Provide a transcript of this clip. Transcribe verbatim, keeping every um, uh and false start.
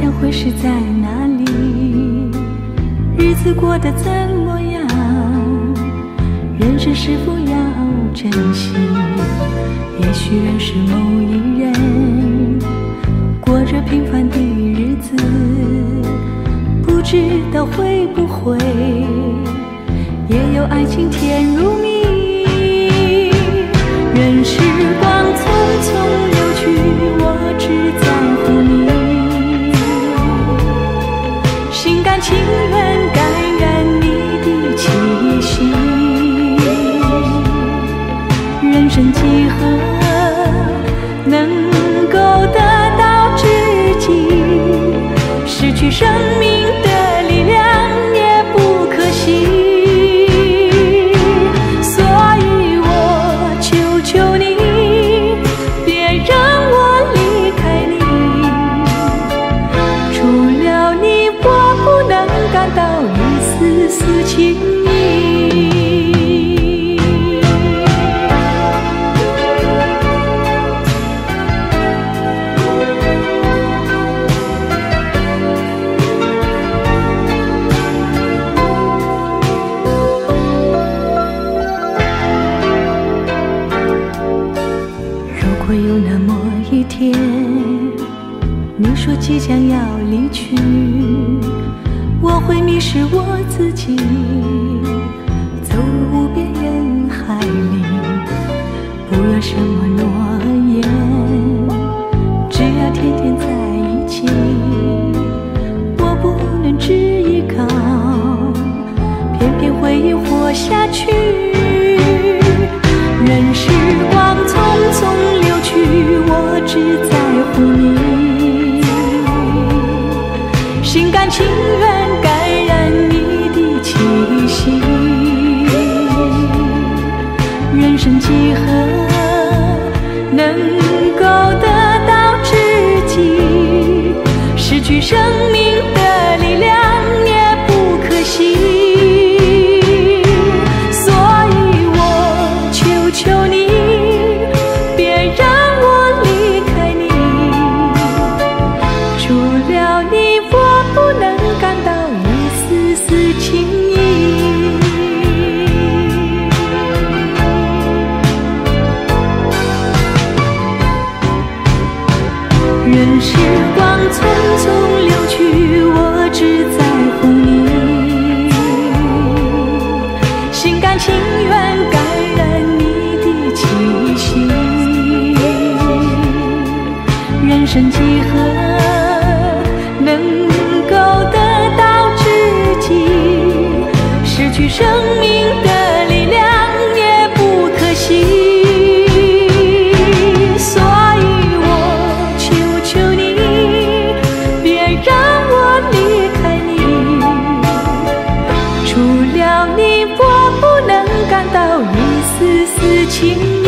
将会是在哪里？日子过得怎么样？人生是否要珍惜？也许认识某一人，过着平凡的日子，不知道会不会也有爱情甜如蜜。任时光匆匆流去，我只在乎你，心甘情愿感染你的气息。人生几何能够得到知己？失去生命的力量也不可惜。丝情意，如果有那么一天，你说即将要离去，我会迷失我自己，走入无边人海里。不要什么诺言，只要天天在一起。我不能只依靠，偏偏回忆活下去。任时光匆匆流去，我只在乎你，心甘情愿感染你的气息。人生几何能够得到知己？失去生命的力量也不可惜。所以我求求你，别让我离开你，除了你我不能感到一丝丝情意。任时光匆匆流去，我只在乎你，心甘情愿感染你的气息。人生几何能够得到知己？失去生命的力量也不可惜。所以我求求你，别让我离开你，除了你我不能感到一丝丝情